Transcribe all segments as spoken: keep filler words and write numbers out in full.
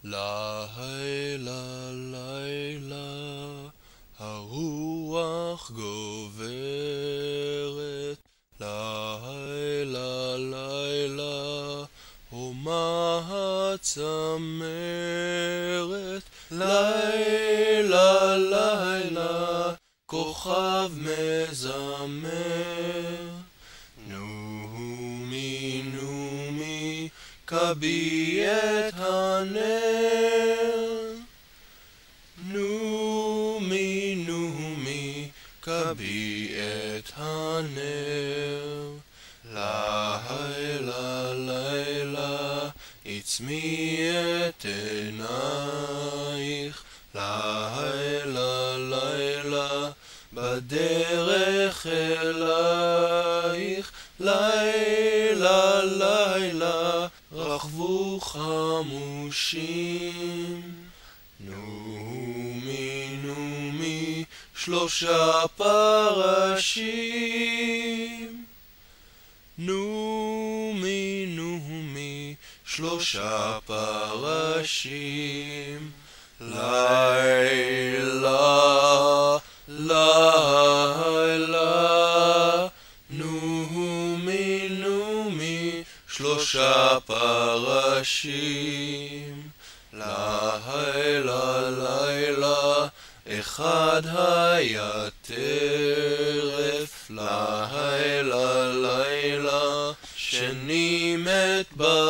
לילה לילה הרוח גוברת, לילה לילה הומה הצמרת, לילה לילה כוכב מזמר. נומי נומי כבי את הנר, נומי נומי כבי את הנר. לילה לילה עצמי את עינייך, לילה לילה בדרך אלייך, לילה לילה רכבו חמושים. נומי נומי שלושה פרשים, נומי נומי שלושה פרשים. לילה לילה נומי נומי שלושה פרשים. לילה לילה אחד היה טרף, לילה לילה שני מת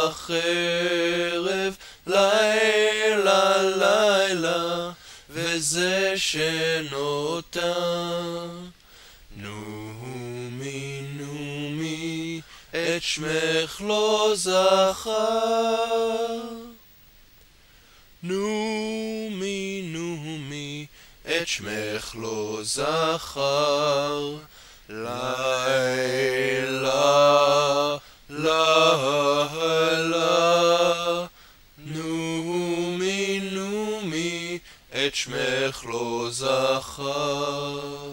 בחרב, לילה לילה וזה שנותר. נומי נומי את שמך לא זכר, נומי נומי את שמך לא זכר. לילה לילה נומי נומי את שמך לא זכר.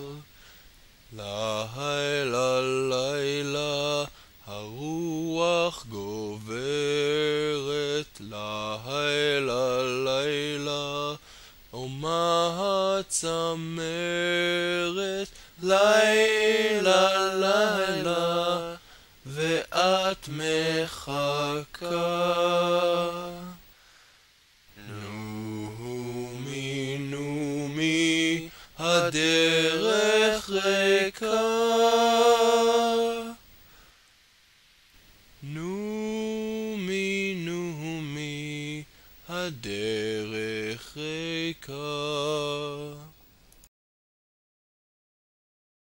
לילה לילה הרוח גוברת, לילה לילה הומה הצמרת, לילה לילה ואת מחכה. נומי נומי הדרך ריקה, נומי נומי הדרך ריקה.